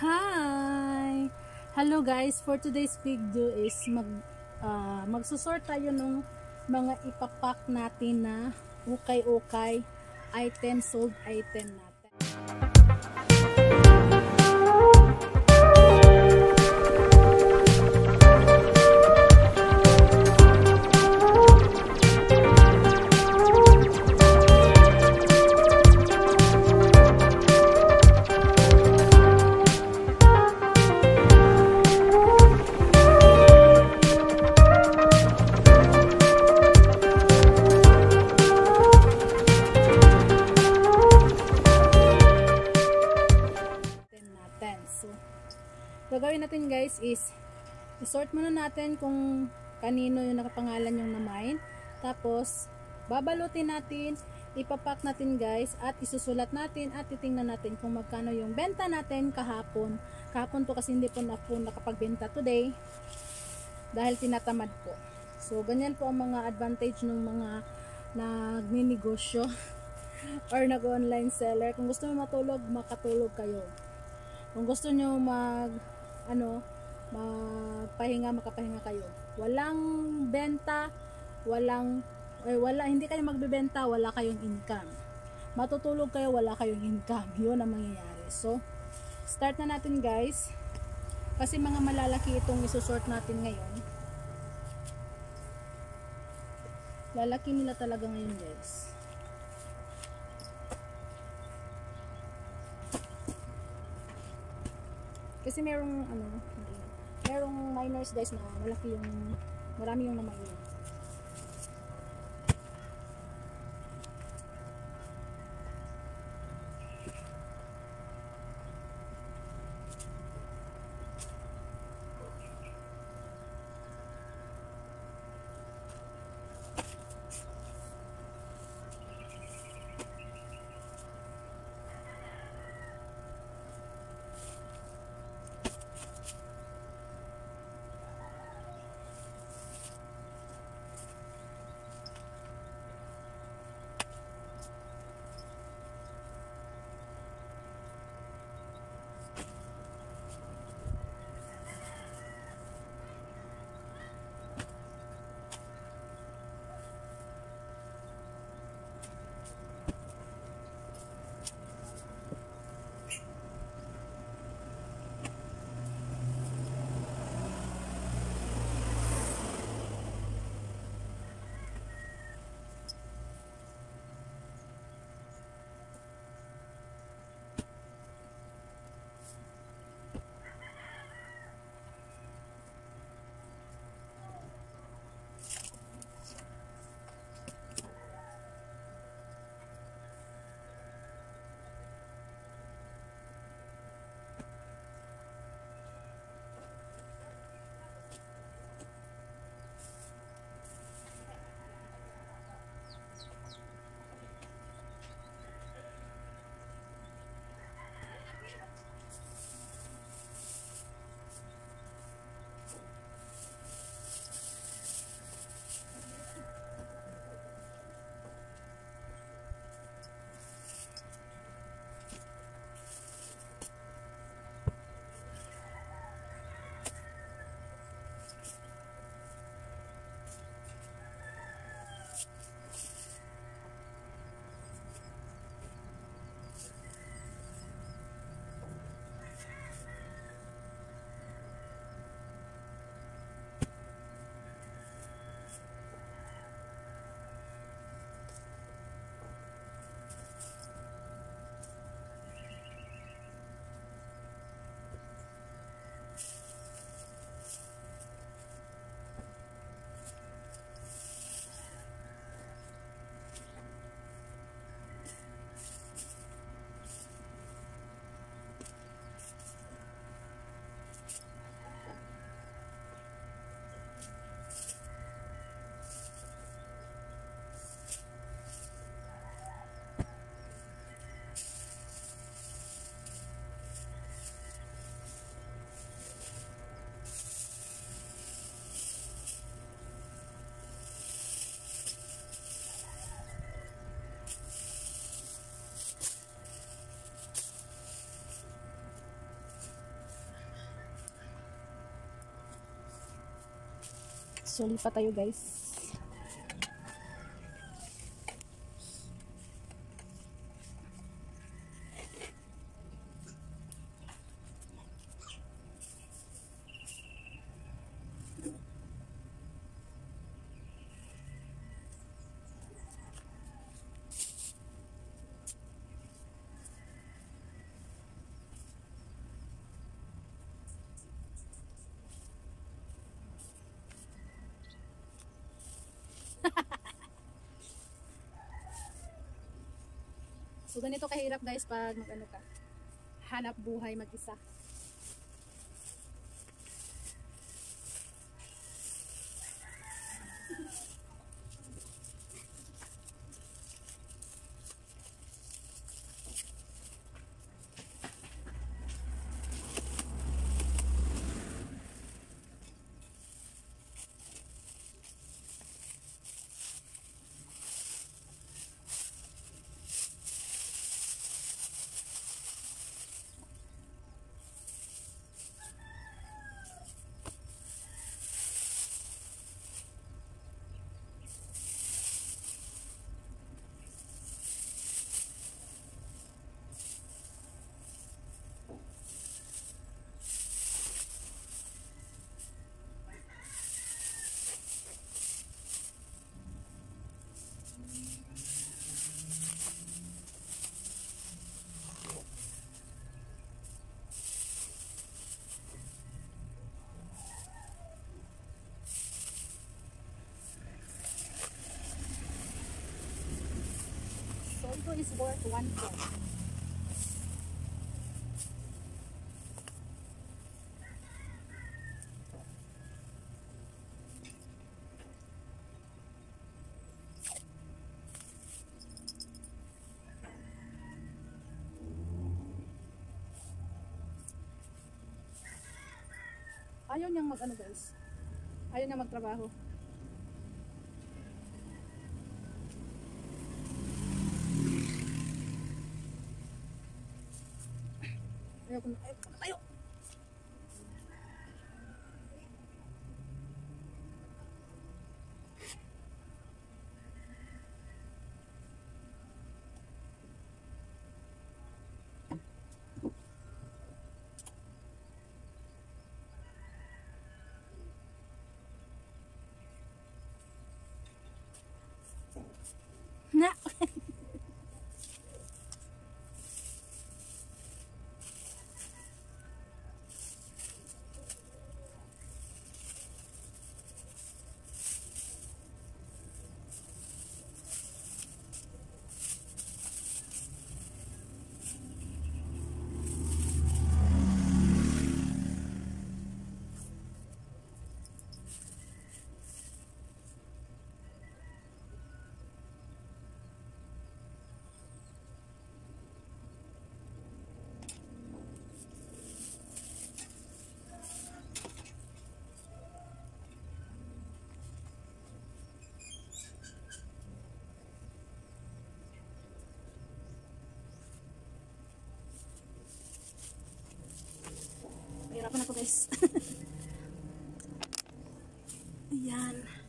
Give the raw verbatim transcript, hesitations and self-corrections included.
Hi! Hello guys, for today's video is mag uh, magsusort tayo ng mga ipapak natin na ukay-ukay item, sold item natin. So, gagawin natin guys is isort muna natin kung kanino yung nakapangalan yung na-mine. Tapos, babalutin natin, ipapak natin guys at isusulat natin at titingnan natin kung magkano yung benta natin kahapon. Kahapon to kasi hindi po na po nakapagbenta today dahil tinatamad po. So, ganyan po ang mga advantage ng mga nagninegosyo or nag-online seller. Kung gusto mo matulog, makatulog kayo. Kung gusto nyo mag ano, magpahinga, makapahinga kayo. Walang benta, walang eh, wala, hindi kayo magbebenta, wala kayong income. Matutulog kayo, wala kayong income. 'Yun ang mangyayari. So, start na natin, guys. Kasi mga malalaki itong isusort natin ngayon. Lalaki nila talaga ngayon, guys. Kasi merong ano, merong miners guys na malaki yung, marami yung namayin. So, lipat tayo guys. So, ganito kahirap guys pag mag-ano ka. Hanap buhay mag-isa. So, ito is worth one four. Ayaw niyang mag-ano guys. Ayaw niya magtrabaho. Ayaw ko na. Ayaw ko na tayo. Na. Hirapan ako guys. Ayan.